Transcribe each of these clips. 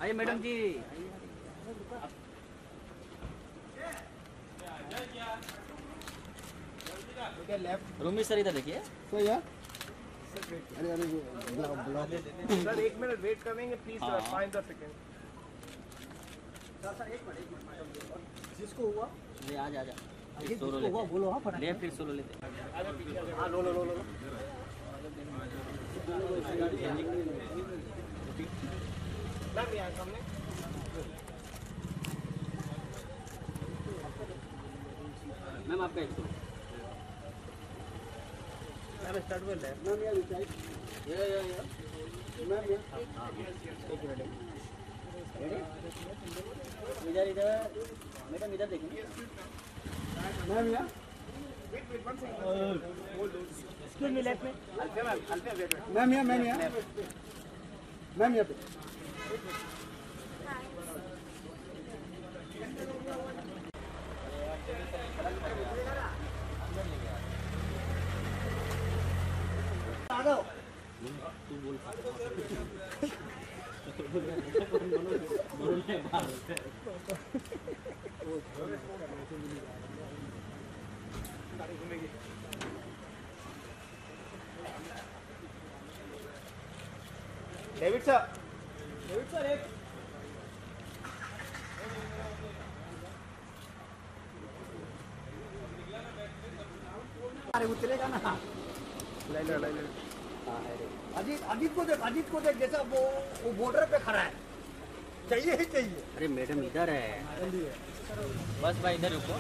आइए मैडम जी। रूमी सर इधर देखिए। तो यार अरे अरे सर 1 मिनट वेट करेंगे please sir 5 second. Sir 1 minute जिसको हुआ ले आ जा सोलो लेते हैं। बोलो हाँ ले फिर सोलो लेते हैं। हाँ लो मैम यहाँ सामने मैम आपका एक ma'am start with left ma'am यार या मैम यार इधर इधर मैडम इधर देखिए मैम यार एक्सक्यूज मी लेफ्ट में अल्फा वेट मैम यार मैम यार तू बोल डेविड सर एक अरे उतरेगा ना ले अजीत को देख जैसा वो बॉर्डर पे खड़ा है। चाहिए ही चाहिए। अरे मैडम इधर है बस भाई इधर रुको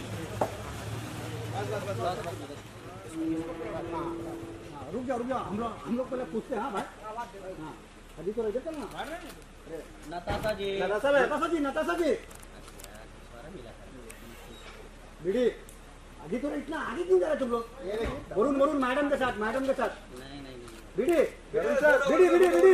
रुक जाओ हम लोग पहले पूछते हैं। हाँ भाई हाँ अजीत को लेकर चलना। नताशा जी नताशा जी बीड़ी अजीत को इतना आगे क्यों जा रहे तुम लोग? वरुण मैडम के साथ नहीं बीड़ी बीड़ी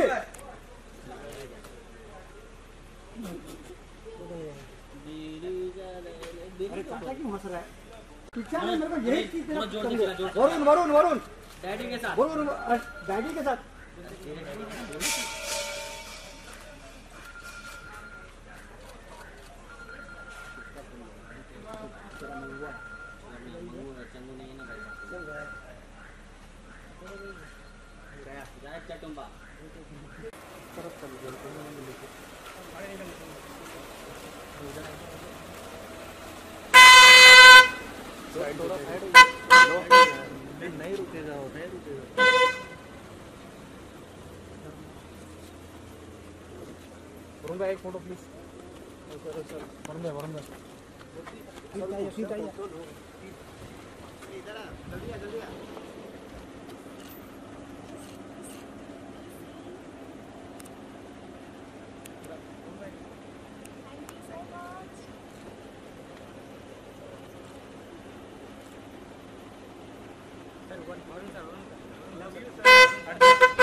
अरे चाचा क्यों हंस रहा है? पीछे मेरे को यही चीज वरुण डैडी के साथ डैडी के साथ चटुम्बा नहीं रुकेगा वरुण भाई एक फोटो प्लीज। वरुण भाई सीट आइए जल्दी One, sir. Love you, sir.